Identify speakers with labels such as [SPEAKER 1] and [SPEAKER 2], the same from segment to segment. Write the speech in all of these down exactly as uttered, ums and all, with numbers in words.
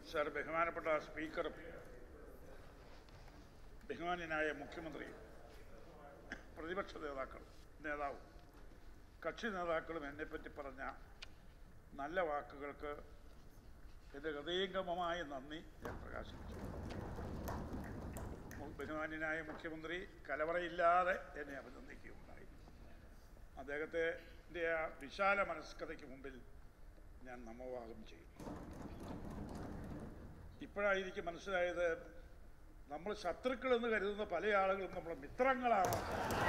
[SPEAKER 1] Sir, ബഹുമാനപ്പെട്ട സ്പീക്കറും ബഹുമാന്യനായ മുഖ്യമന്ത്രിയും പ്രതിപക്ഷ നേതാക്കൾ നേതാവും കക്ഷി നേതാക്കളും എന്നെപ്പറ്റി പറഞ്ഞ നല്ല വാക്കുകൾക്ക് എൻ്റെ ഹൃദയംഗമമായ നന്ദി ഞാൻ പ്രകാശിപ്പിച്ചു. ബഹുമാന്യനായ മുഖ്യമന്ത്രി കലവറയില്ലാതെ എന്നെ അഭിനന്ദിക്കുകയുണ്ടായി. അദ്ദേഹത്തിൻ്റെ ആ വിശാല മനസ്കതയ്ക്ക് മുമ്പിൽ ഞാൻ നമോവാകം ചെയ്യും. ഇപ്പോഴായിരിക്കും മനസ്സിലായത്, നമ്മൾ ശത്രുക്കളെന്ന് കരുതുന്ന പല ആളുകളും നമ്മൾ മിത്രങ്ങളാണ്.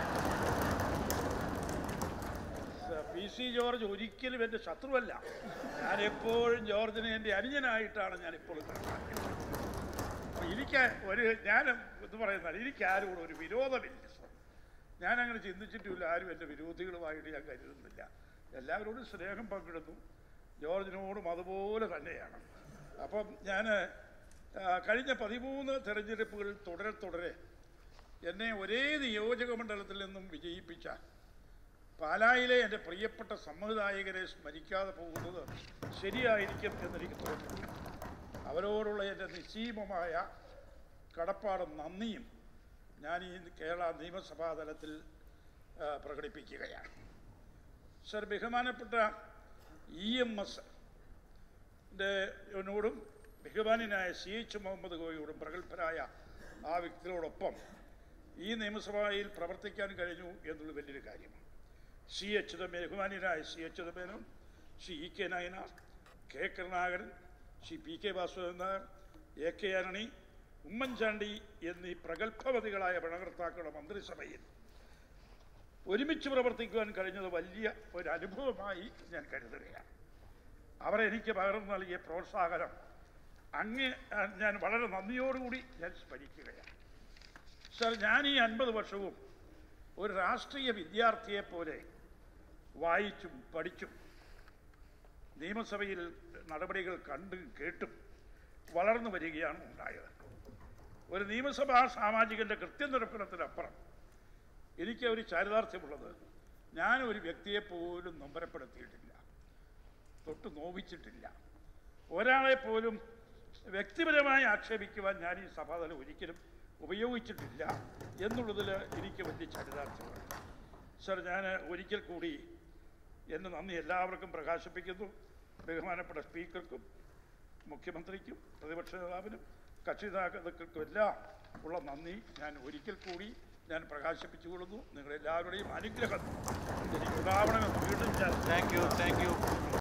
[SPEAKER 1] പി സി ജോർജ് ഒരിക്കലും എൻ്റെ ശത്രുവല്ല. ഞാനെപ്പോഴും ജോർജിനെ എൻ്റെ അനുജനായിട്ടാണ് ഞാനിപ്പോഴും കണക്കാക്കിയത്. എനിക്ക് ഒരു ഞാൻ എന്ന് പറയുന്നത് എനിക്കാരും കൂടെ ഒരു വിരോധമില്ല. ഞാനങ്ങനെ ചിന്തിച്ചിട്ടില്ല. ആരും എൻ്റെ വിരോധികളുമായിട്ട് ഞാൻ കരുതുന്നില്ല. എല്ലാവരോടും സ്നേഹം പങ്കിടുന്നു. ജോർജിനോടും അതുപോലെ തന്നെയാണ്. അപ്പം ഞാൻ കഴിഞ്ഞ പതിമൂന്ന് തെരഞ്ഞെടുപ്പുകളിൽ തുടരെ തുടരെ എന്നെ ഒരേ നിയോജക മണ്ഡലത്തിൽ നിന്നും വിജയിപ്പിച്ച പാലായിലെ എൻ്റെ പ്രിയപ്പെട്ട സംവിധായകരെ സ്മരിക്കാതെ പോകുന്നത് ശരിയായിരിക്കും എന്നെനിക്ക് തോന്നുന്നു. അവരോടുള്ള എൻ്റെ നിശ്ചീമമായ കടപ്പാടും നന്ദിയും ഞാൻ ഈ കേരള നിയമസഭാ തലത്തിൽ പ്രകടിപ്പിക്കുകയാണ്. സർ, ബഹുമാനപ്പെട്ട ഇ എം എസ് ോടും ബഹുമാന്യനായ സി എച്ച് മുഹമ്മദ് കോയോടും പ്രഗത്ഭരായ ആ വ്യക്തികളോടൊപ്പം ഈ നിയമസഭയിൽ പ്രവർത്തിക്കാൻ കഴിഞ്ഞു എന്നുള്ള വലിയൊരു കാര്യമാണ്. സി അച്യുതമേനോൻ, ബഹുമാന്യനായ സി അച്യുതമേനോൻ, ശ്രീ ഇ കെ നായനാർ, കെ കരുണാകരൻ, ശ്രീ പി കെ വാസുദേവൻ നായർ, എ കെ ആന്റണി, ഉമ്മൻചാണ്ടി എന്നീ പ്രഗത്ഭവതികളായ ഭരണകർത്താക്കളുടെ മന്ത്രിസഭയിൽ ഒരുമിച്ച് പ്രവർത്തിക്കുവാൻ കഴിഞ്ഞത് വലിയ ഒരു അനുഭവമായി ഞാൻ കരുതുകയാണ്. അവരെനിക്ക് പകർന്നു നൽകിയ പ്രോത്സാഹനം അങ്ങ് ഞാൻ വളരെ നന്ദിയോടുകൂടി ഞാൻ സ്മരിക്കുകയാണ്. സർ, ഞാൻ ഈ അൻപത് വർഷവും ഒരു രാഷ്ട്രീയ വിദ്യാർത്ഥിയെപ്പോലെ വായിച്ചും പഠിച്ചും നിയമസഭയിൽ നടപടികൾ കണ്ടും കേട്ടും വളർന്നു വരികയാണ് ഉണ്ടായത്. ഒരു നിയമസഭാ സാമാജികൻ്റെ കൃത്യനിരൂപണത്തിനപ്പുറം എനിക്ക് ഒരു ചാരിതാർത്ഥ്യമുള്ളത്, ഞാൻ ഒരു വ്യക്തിയെപ്പോലും നൊമ്പരപ്പെടുത്തിയിട്ടില്ല, തൊട്ട് നോവിച്ചിട്ടില്ല. ഒരാളെപ്പോലും വ്യക്തിപരമായി ആക്ഷേപിക്കുവാൻ ഞാൻ ഈ സഭാതലം ഒരിക്കലും ഉപയോഗിച്ചിട്ടില്ല എന്നുള്ളതിൽ എനിക്ക് വലിയ ചരിതാർത്ഥ്യമാണ്. സർ, ഞാൻ ഒരിക്കൽ കൂടി എൻ്റെ നന്ദി എല്ലാവർക്കും പ്രകാശിപ്പിക്കുന്നു. ബഹുമാനപ്പെട്ട സ്പീക്കർക്കും മുഖ്യമന്ത്രിക്കും പ്രതിപക്ഷ നേതാവിനും കക്ഷി നേതാക്കൾക്കും എല്ലാം ഉള്ള നന്ദി ഞാൻ ഒരിക്കൽ കൂടി ഞാൻ പ്രകാശിപ്പിച്ചുകൊള്ളുന്നു. നിങ്ങളെല്ലാവരുടെയും അനുഗ്രഹം എനിക്ക് ഉണ്ടാവണമെന്ന് വീണ്ടും ഞാൻ
[SPEAKER 2] താങ്ക് യു താങ്ക് യു